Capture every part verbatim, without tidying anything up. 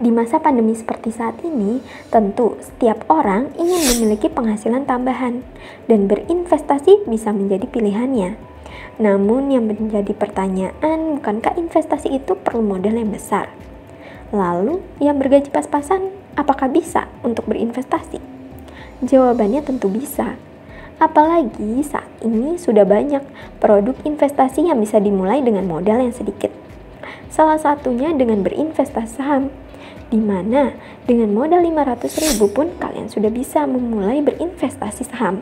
Di masa pandemi seperti saat ini, tentu setiap orang ingin memiliki penghasilan tambahan dan berinvestasi bisa menjadi pilihannya. Namun yang menjadi pertanyaan, bukankah investasi itu perlu modal yang besar? Lalu, yang bergaji pas-pasan, apakah bisa untuk berinvestasi? Jawabannya tentu bisa. Apalagi saat ini sudah banyak produk investasi yang bisa dimulai dengan modal yang sedikit. Salah satunya dengan berinvestasi saham, di mana dengan modal lima ratus ribu pun kalian sudah bisa memulai berinvestasi saham.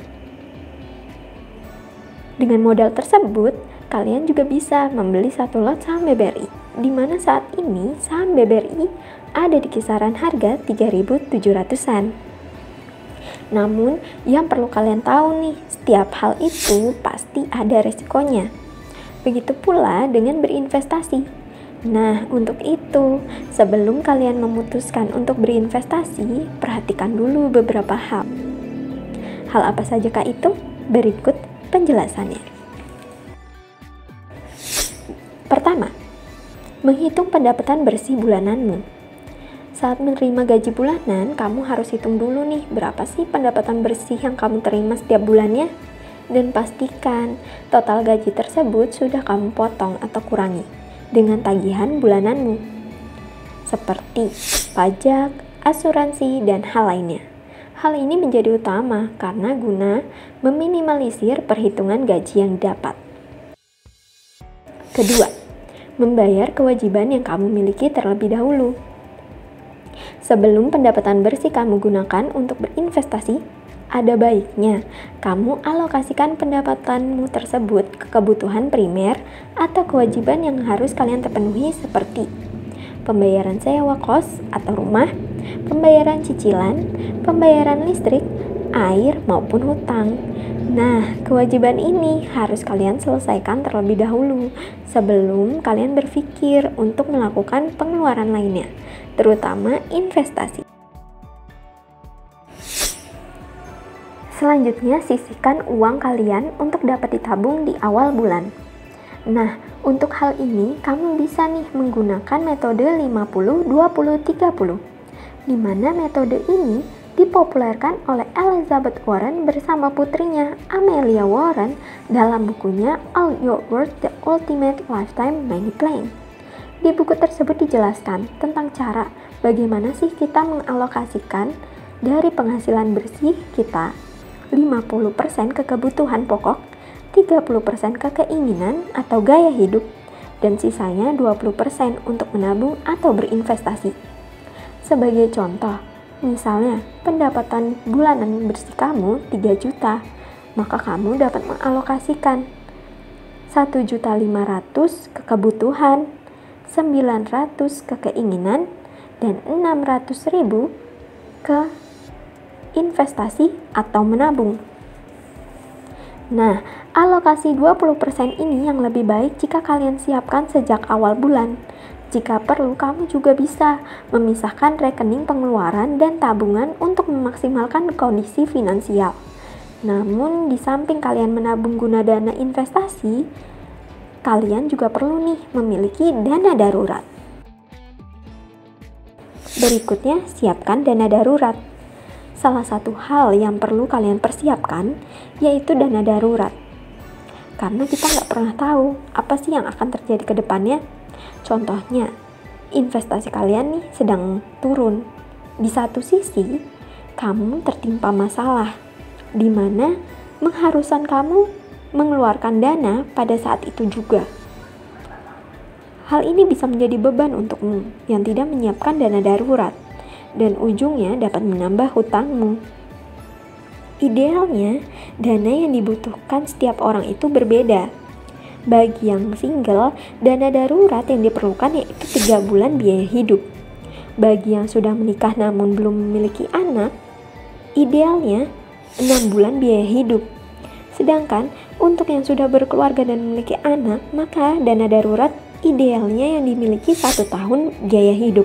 Dengan modal tersebut, kalian juga bisa membeli satu lot saham B B R I, di mana saat ini saham B B R I ada di kisaran harga tiga ribu tujuh ratusan. Namun, yang perlu kalian tahu nih, setiap hal itu pasti ada resikonya. Begitu pula dengan berinvestasi. Nah, untuk itu, sebelum kalian memutuskan untuk berinvestasi, perhatikan dulu beberapa hal. Hal apa sajakah itu? Berikut penjelasannya. Pertama, menghitung pendapatan bersih bulananmu. Saat menerima gaji bulanan, kamu harus hitung dulu nih berapa sih pendapatan bersih yang kamu terima setiap bulannya, dan pastikan total gaji tersebut sudah kamu potong atau kurangi dengan tagihan bulananmu, seperti pajak, asuransi, dan hal lainnya. Hal ini menjadi utama karena guna meminimalisir perhitungan gaji yang dapat. Kedua, membayar kewajiban yang kamu miliki terlebih dahulu. Sebelum pendapatan bersih kamu gunakan untuk berinvestasi, ada baiknya kamu alokasikan pendapatanmu tersebut ke kebutuhan primer atau kewajiban yang harus kalian terpenuhi seperti pembayaran sewa kos atau rumah, pembayaran cicilan, pembayaran listrik, air, maupun hutang. Nah, kewajiban ini harus kalian selesaikan terlebih dahulu sebelum kalian berpikir untuk melakukan pengeluaran lainnya, terutama investasi. Selanjutnya, sisihkan uang kalian untuk dapat ditabung di awal bulan. Nah, untuk hal ini kamu bisa nih menggunakan metode lima puluh dua puluh tiga puluh, di mana metode ini dipopulerkan oleh Elizabeth Warren bersama putrinya Amelia Warren dalam bukunya All Your Worth: The Ultimate Lifetime Money Plan. Di buku tersebut dijelaskan tentang cara bagaimana sih kita mengalokasikan dari penghasilan bersih kita lima puluh persen ke kebutuhan pokok, tiga puluh persen ke keinginan atau gaya hidup, dan sisanya dua puluh persen untuk menabung atau berinvestasi. Sebagai contoh, misalnya pendapatan bulanan bersih kamu tiga juta, maka kamu dapat mengalokasikan satu juta lima ratus ribu ke kebutuhan, sembilan ratus ribu ke keinginan, dan enam ratus ribu ke investasi atau menabung. Nah, alokasi dua puluh persen ini yang lebih baik jika kalian siapkan sejak awal bulan. Jika perlu, kamu juga bisa memisahkan rekening pengeluaran dan tabungan untuk memaksimalkan kondisi finansial. Namun, di samping kalian menabung guna dana investasi, kalian juga perlu nih memiliki dana darurat. Berikutnya, siapkan dana darurat. Salah satu hal yang perlu kalian persiapkan yaitu dana darurat. Karena kita nggak pernah tahu apa sih yang akan terjadi ke depannya. Contohnya, investasi kalian nih sedang turun. Di satu sisi, kamu tertimpa masalah, di mana mengharuskan kamu mengeluarkan dana pada saat itu juga. Hal ini bisa menjadi beban untukmu yang tidak menyiapkan dana darurat, dan ujungnya dapat menambah hutangmu. Idealnya, dana yang dibutuhkan setiap orang itu berbeda. Bagi yang single, dana darurat yang diperlukan yaitu tiga bulan biaya hidup. Bagi yang sudah menikah namun belum memiliki anak, idealnya enam bulan biaya hidup. Sedangkan untuk yang sudah berkeluarga dan memiliki anak, maka dana darurat idealnya yang dimiliki satu tahun biaya hidup.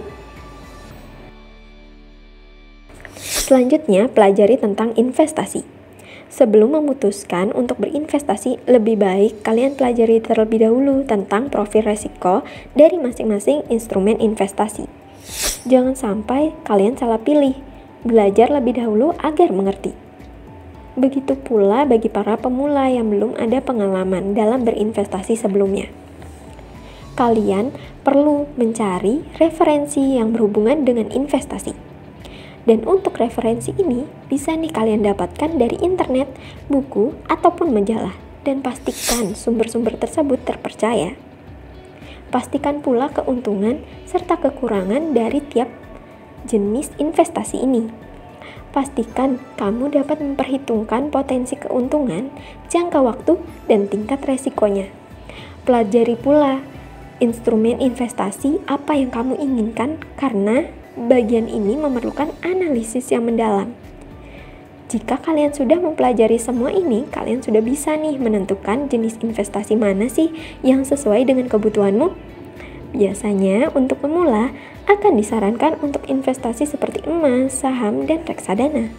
Selanjutnya, pelajari tentang investasi. Sebelum memutuskan untuk berinvestasi, lebih baik kalian pelajari terlebih dahulu tentang profil resiko dari masing-masing instrumen investasi. Jangan sampai kalian salah pilih. Belajar lebih dahulu agar mengerti. Begitu pula bagi para pemula yang belum ada pengalaman dalam berinvestasi sebelumnya. Kalian perlu mencari referensi yang berhubungan dengan investasi. Dan untuk referensi ini bisa nih kalian dapatkan dari internet, buku, ataupun majalah. Dan pastikan sumber-sumber tersebut terpercaya. Pastikan pula keuntungan serta kekurangan dari tiap jenis investasi ini. Pastikan kamu dapat memperhitungkan potensi keuntungan, jangka waktu, dan tingkat resikonya. Pelajari pula instrumen investasi apa yang kamu inginkan karena bagian ini memerlukan analisis yang mendalam. Jika kalian sudah mempelajari semua ini, kalian sudah bisa nih menentukan jenis investasi mana sih yang sesuai dengan kebutuhanmu. Biasanya untuk pemula akan disarankan untuk investasi seperti emas, saham, dan reksadana.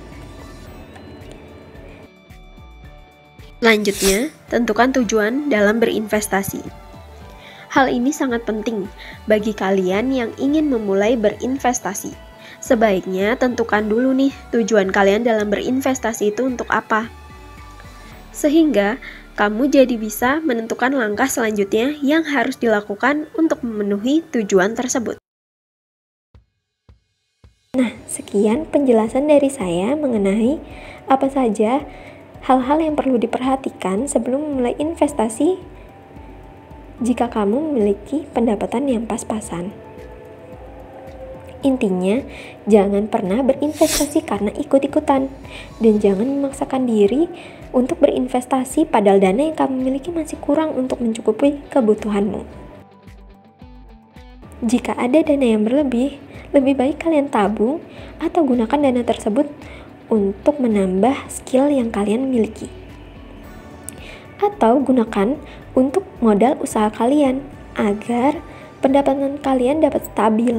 Selanjutnya, tentukan tujuan dalam berinvestasi. Hal ini sangat penting bagi kalian yang ingin memulai berinvestasi. Sebaiknya tentukan dulu nih tujuan kalian dalam berinvestasi itu untuk apa. Sehingga kamu jadi bisa menentukan langkah selanjutnya yang harus dilakukan untuk memenuhi tujuan tersebut. Nah, sekian penjelasan dari saya mengenai apa saja hal-hal yang perlu diperhatikan sebelum memulai investasi jika kamu memiliki pendapatan yang pas-pasan. Intinya, jangan pernah berinvestasi karena ikut-ikutan, dan jangan memaksakan diri untuk berinvestasi padahal dana yang kamu miliki masih kurang untuk mencukupi kebutuhanmu. Jika ada dana yang berlebih, lebih baik kalian tabung atau gunakan dana tersebut untuk menambah skill yang kalian miliki. Atau gunakan untuk modal usaha kalian agar pendapatan kalian dapat stabil.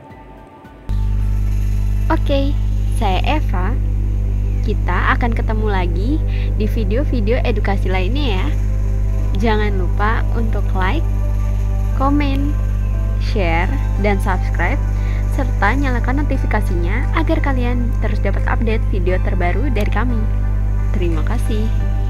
Oke, saya Eva. Kita akan ketemu lagi di video-video edukasi lainnya ya. Jangan lupa untuk like, komen, share, dan subscribe, serta nyalakan notifikasinya agar kalian terus dapat update video terbaru dari kami. Terima kasih.